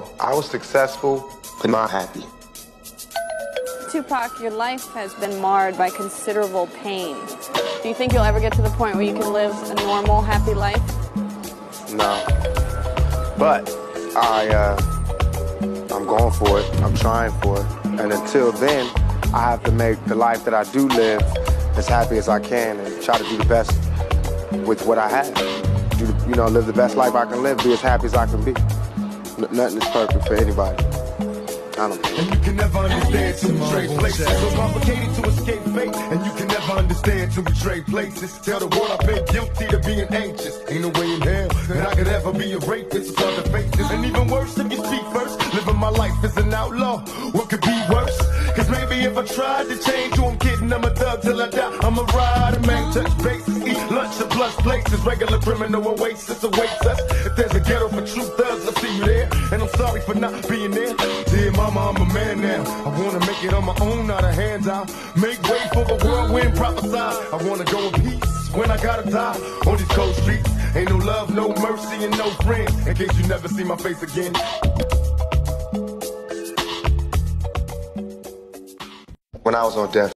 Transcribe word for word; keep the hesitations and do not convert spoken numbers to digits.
I was successful but not happy. Tupac, your life has been marred by considerable pain. Do you think you'll ever get to the point where you can live a normal, happy life? No. But I, uh, I'm going for it. I'm trying for it. And until then, I have to make the life that I do live as happy as I can and try to do the best with what I have. Do the, you know, live the best life I can live, be as happy as I can be. N- nothing is perfect for anybody. I don't care. And you can never understand till we trade places. So complicated to escape fate. And you can never understand till we trade places. Tell the world I've been guilty to being anxious. Ain't no way in hell that I could ever be a rapist. It's hard to face this. And even worse if you speak first. Living my life as an outlaw. What could be worse? Cause maybe if I tried to change you, I'm kidding, I'm a thug till I die. I'm a rider, man, touch bases, eat lunch at plus places. Regular criminal oasis awaits us. If there's a ghetto for true thugs, I'll see you there. And I'm sorry for not being there. Dear mama, I'm a man now. I wanna make it on my own, not a handout. Make way for the whirlwind, prophesy. I wanna go in peace when I gotta die. On these cold streets, ain't no love, no mercy, and no friends. In case you never see my face again. When I was on death